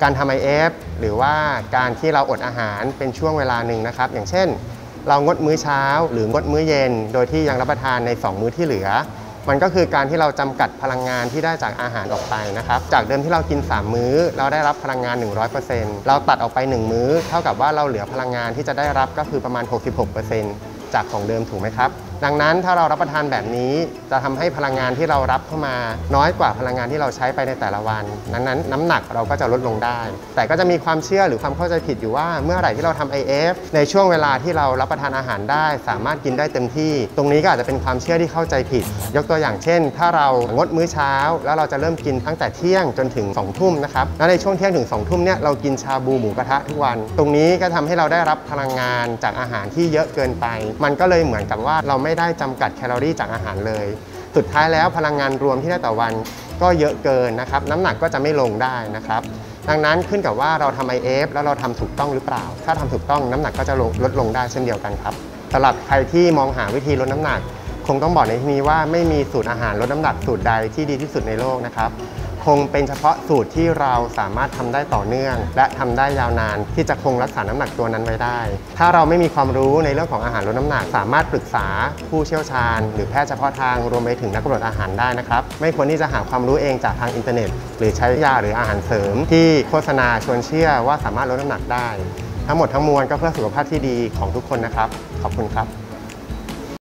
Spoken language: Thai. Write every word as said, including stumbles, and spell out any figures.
การทำ ไอ เอฟ หรือว่าการที่เราอดอาหารเป็นช่วงเวลาหนึ่งนะครับอย่างเช่นเรางดมื้อเช้าหรืองดมื้อเย็นโดยที่ยังรับประทานในสองมื้อที่เหลือมันก็คือการที่เราจำกัดพลังงานที่ได้จากอาหารออกไปนะครับจากเดิมที่เรากินสามมื้อเราได้รับพลังงาน หนึ่งร้อยเปอร์เซ็นต์ เราตัดออกไปหนึ่งมื้อเท่ากับว่าเราเหลือพลังงานที่จะได้รับก็คือประมาณ หกสิบหกเปอร์เซ็นต์ จากของเดิมถูกไหมครับดังนั้นถ้าเรารับประทานแบบนี้จะทำให้พลังงานที่เรารับเข้ามาน้อยกว่าพลังงานที่เราใช้ไปในแต่ละวันดังนั้นน้ำหนักเราก็จะลดลงได้แต่ก็จะมีความเชื่อหรือความเข้าใจผิดอยู่ว่าเมื่อไหร่ที่เราทำ ไอ เอฟ ในช่วงเวลาที่เรารับประทานอาหารได้สามารถกินได้เต็มที่ตรงนี้ก็อาจจะเป็นความเชื่อที่เข้าใจผิดยกตัวอย่างเช่นถ้าเรางดมื้อเช้าแล้วเราจะเริ่มกินตั้งแต่เที่ยงจนถึงสองทุ่มนะครับแล้วในช่วงเที่ยงถึงสองทุ่มเนี่ยเรากินชาบูหมูกระทะทุกวันตรงนี้ก็ทำให้เราได้รับพลังงานจากอาหารที่เยอะเกินไปมันก็เลยเหมือนกับว่าเราไม่ได้จำกัดแคลอรี่จากอาหารเลยสุดท้ายแล้วพลังงานรวมที่ได้ต่อวันก็เยอะเกินนะครับน้ำหนักก็จะไม่ลงได้นะครับดังนั้นขึ้นกับว่าเราทำ ไอ เอฟ แล้วเราทำถูกต้องหรือเปล่าถ้าทำถูกต้องน้ำหนักก็จะลดลงได้เช่นเดียวกันครับสำหรับใครที่มองหาวิธีลดน้ำหนักคงต้องบอกในที่นี้ว่าไม่มีสูตรอาหารลดน้ำหนักสูตรใดที่ดีที่สุดในโลกนะครับคงเป็นเฉพาะสูตรที่เราสามารถทำได้ต่อเนื่องและทำได้ยาวนานที่จะคงรักษาน้ำหนักตัวนั้นไว้ได้ถ้าเราไม่มีความรู้ในเรื่องของอาหารลดน้ำหนักสามารถปรึกษาผู้เชี่ยวชาญหรือแพทย์เฉพาะทางรวมไปถึงนักกำหนดอาหารได้นะครับไม่ควรที่จะหาความรู้เองจากทางอินเทอร์เน็ตหรือใช้ยาหรืออาหารเสริมที่โฆษณาชวนเชื่อว่าสามารถลดน้ำหนักได้ทั้งหมดทั้งมวลก็เพื่อสุขภาพที่ดีของทุกคนนะครับขอบคุณครับ